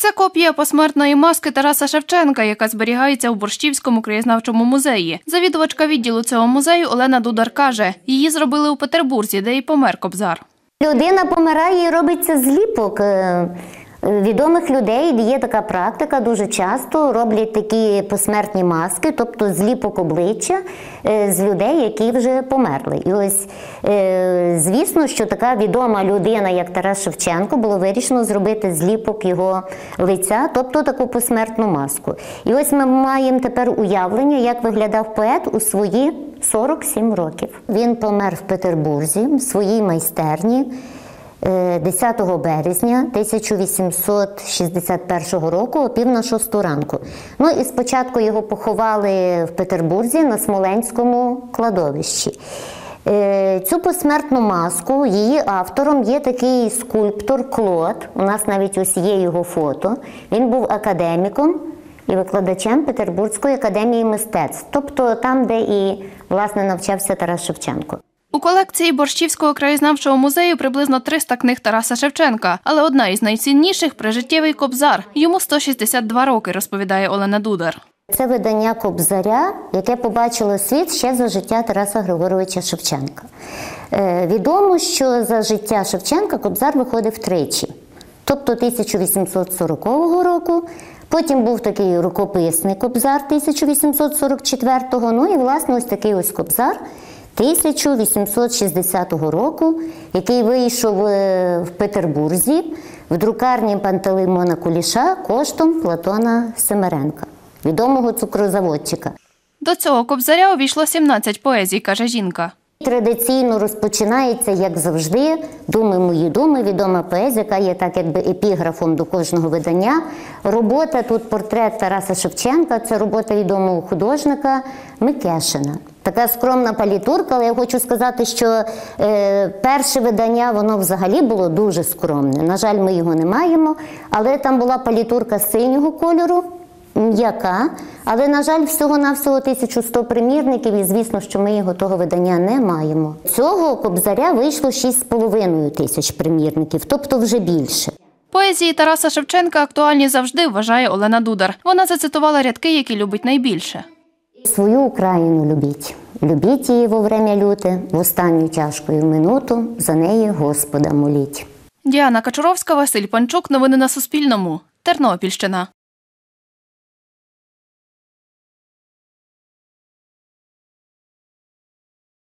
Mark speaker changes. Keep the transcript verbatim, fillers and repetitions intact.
Speaker 1: Це копія посмертної маски Тараса Шевченка, яка зберігається у Борщівському краєзнавчому музеї. Завідувачка відділу цього музею Олена Дудар каже, її зробили у Петербурзі, де і помер Кобзар.
Speaker 2: Людина помирає і робиться зліпок відомих людей. Є така практика, дуже часто роблять такі посмертні маски, тобто зліпок обличчя з людей, які вже померли. І ось, звісно, що така відома людина, як Тарас Шевченко, було вирішено зробити зліпок його лиця, тобто таку посмертну маску. І ось ми маємо тепер уявлення, як виглядав поет у свої сорок сім років. Він помер в Петербурзі, в своїй майстерні, десятого березня тисяча вісімсот шістдесят першого року о пів на шосту ранку. Ну і спочатку його поховали в Петербурзі на Смоленському кладовищі. Цю посмертну маску, її автором є такий скульптор Клод, у нас навіть ось є його фото. Він був академіком і викладачем Петербурзької академії мистецтв, тобто там, де і, власне, навчався Тарас Шевченко.
Speaker 1: У колекції Борщівського краєзнавчого музею приблизно триста книг Тараса Шевченка, але одна із найцінніших – прижиттєвий Кобзар. Йому сто шістдесят два роки, розповідає Олена Дудар.
Speaker 2: Це видання Кобзаря, яке побачило світ ще за життя Тараса Григоровича Шевченка. Е, відомо, що за життя Шевченка Кобзар виходив тричі. Тобто тисяча вісімсот сорокового року, потім був такий рукописний Кобзар тисяча вісімсот сорок четвертого, ну і, власне, ось такий ось Кобзар тисяча вісімсот шістдесятого року, який вийшов в Петербурзі в друкарні Пантелеймона Куліша коштом Платона Семеренка, відомого цукрозаводчика.
Speaker 1: До цього Кобзаря увійшло сімнадцять поезій, каже жінка.
Speaker 2: Традиційно розпочинається, як завжди, «Думи мої думи», відома поезія, яка є так якби епіграфом до кожного видання. Робота тут портрет Тараса Шевченка, це робота відомого художника Микешина. Така скромна палітурка, але я хочу сказати, що е, перше видання, воно взагалі було дуже скромне. На жаль, ми його не маємо, але там була палітурка синього кольору, м'яка, але, на жаль, всього-навсього тисяча сто примірників, і звісно, що ми його того видання не маємо. Цього Кобзаря вийшло шість з половиною тисяч примірників, тобто вже більше.
Speaker 1: Поезії Тараса Шевченка актуальні завжди, вважає Олена Дудар. Вона зацитувала рядки, які любить найбільше.
Speaker 2: «Свою Україну любіть, любіть її во время люте, в останню тяжку минуту, за неї Господа моліть».
Speaker 1: Діана Качуровська, Василь Панчук. Новини на Суспільному. Тернопільщина.